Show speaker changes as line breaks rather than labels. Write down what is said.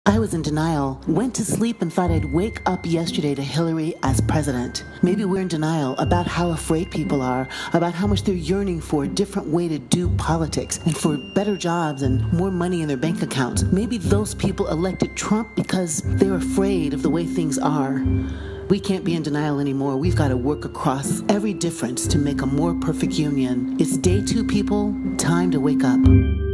I was in denial, went to sleep and thought I'd wake up yesterday to Hillary as president. Maybe we're in denial about how afraid people are, about how much they're yearning for a different way to do politics and for better jobs and more money in their bank accounts. Maybe those people elected Trump because they're afraid of the way things are. We can't be in denial anymore. We've got to work across every difference to make a more perfect union. It's day 2, people. Time to wake up.